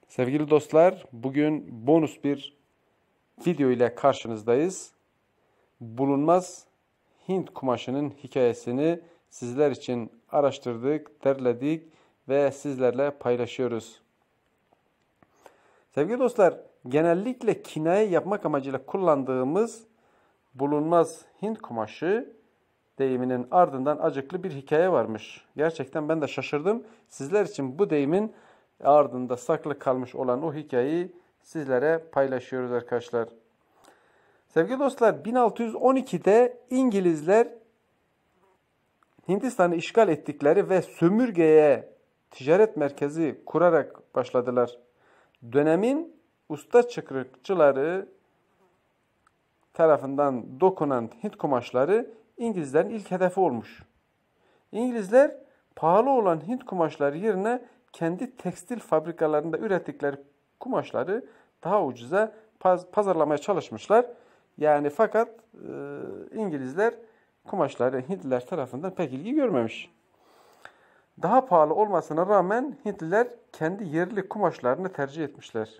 Sevgili dostlar, bugün bonus bir video ile karşınızdayız. Bulunmaz Hint kumaşının hikayesini sizler için araştırdık, derledik ve sizlerle paylaşıyoruz. Sevgili dostlar, genellikle kinaye yapmak amacıyla kullandığımız bulunmaz Hint kumaşı deyiminin ardından acıklı bir hikaye varmış. Gerçekten ben de şaşırdım. Sizler için bu deyimin ardında saklı kalmış olan o hikayeyi sizlere paylaşıyoruz arkadaşlar. Sevgili dostlar, 1612'de İngilizler Hindistan'ı işgal ettikleri ve sömürgeye ticaret merkezi kurarak başladılar. Dönemin usta çıkrıkçıları tarafından dokunan Hint kumaşları İngilizlerin ilk hedefi olmuş. İngilizler pahalı olan Hint kumaşları yerine kendi tekstil fabrikalarında ürettikleri kumaşları daha ucuza pazarlamaya çalışmışlar. Yani fakat İngilizler kumaşları Hintliler tarafından pek ilgi görmemiş. Daha pahalı olmasına rağmen Hintliler kendi yerli kumaşlarını tercih etmişler.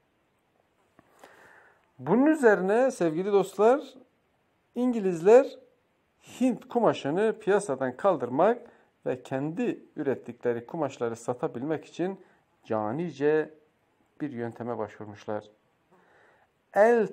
Bunun üzerine sevgili dostlar, İngilizler Hint kumaşını piyasadan kaldırmak ve kendi ürettikleri kumaşları satabilmek için canice bir yönteme başvurmuşlar. El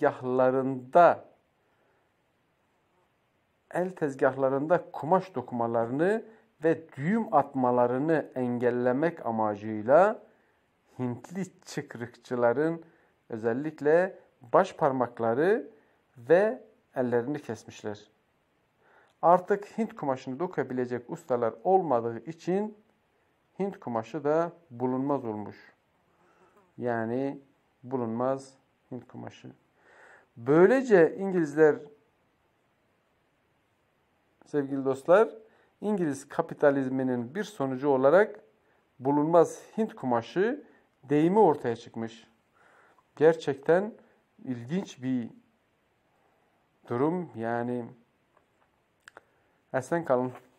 tezgahlarında kumaş dokumalarını ve düğüm atmalarını engellemek amacıyla Hintli çıkrıkçıların özellikle baş parmakları ve ellerini kesmişler. Artık Hint kumaşını dokuyabilecek ustalar olmadığı için Hint kumaşı da bulunmaz olmuş. Yani bulunmaz Hint kumaşı. Böylece İngilizler, sevgili dostlar, İngiliz kapitalizminin bir sonucu olarak bulunmaz Hint kumaşı deyimi ortaya çıkmış. Gerçekten ilginç bir durum. Yani esen kalın.